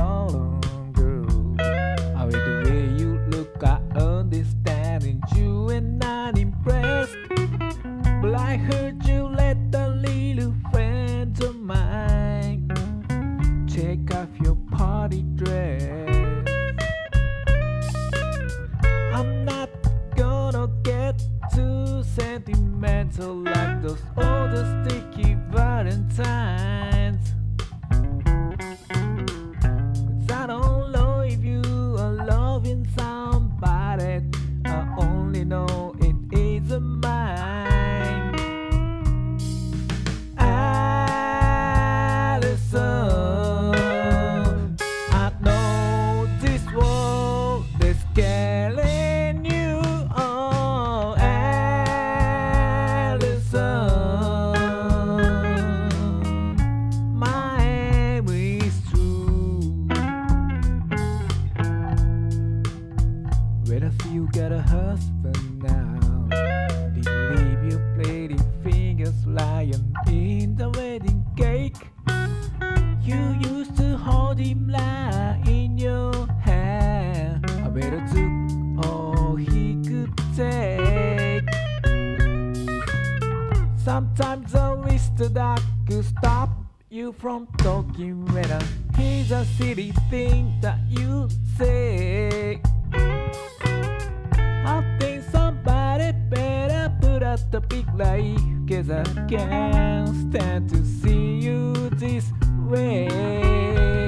no longer. I with the way you look, I understand you and not impressed. But I heard you let a little friend of mine take off your party dress. I'm not gonna get too sentimental like those older sticky valentines, 'cause I don't know if you are loving somebody. I only know it isn't mine. Alison, I know this world is killing you. Oh, Alison, my aim is true. Wait till you get a husband now. Did you leave your pretty fingers lying in the wedding cake? You used to hold him like in your hand. I better took all he could take. Sometimes I wish that I could stop you from talking whether he's a silly thing that you say. I think somebody better put out the big light, 'cause I can't stand to see you this way.